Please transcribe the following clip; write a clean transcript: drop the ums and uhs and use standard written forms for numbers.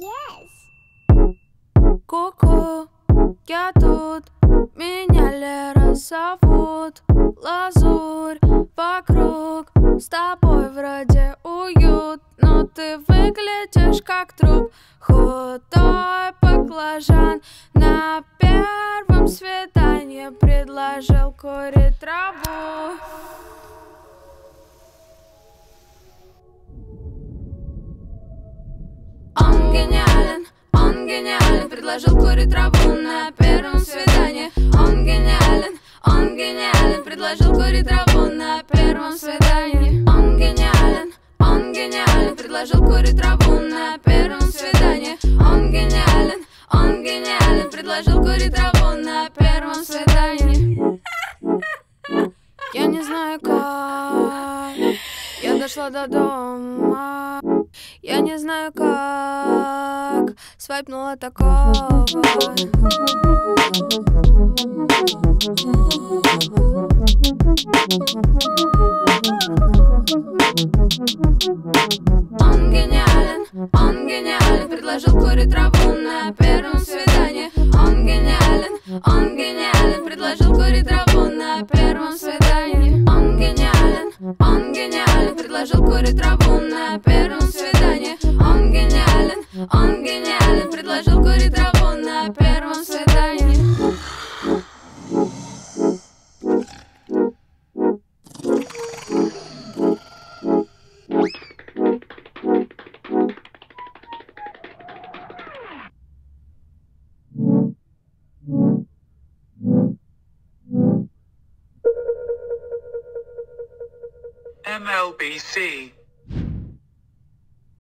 Yes. Ку-ку, я тут, меня Лера зовут. Лазурь вокруг, с тобой вроде уют, но ты выглядишь как труп. Худой баклажан на первом свидании предложил курить траву. Он гениален, предложил курить траву на первом свидании. Он гениален, предложил курить траву на первом свидании. Он гениален, предложил курить траву на первом свидании. Он гениален, предложил курить траву на первом свидании. Я не знаю как я дошла до дома. Я не знаю как свайпнула такого. Он гениален, предложил курить траву на первом свидании. Он гениален, предложил курить траву на первом свидании. Он гениален, предложил курить траву на первом свидании. Он гениален, предложил курить траву на первом свидании. MLBC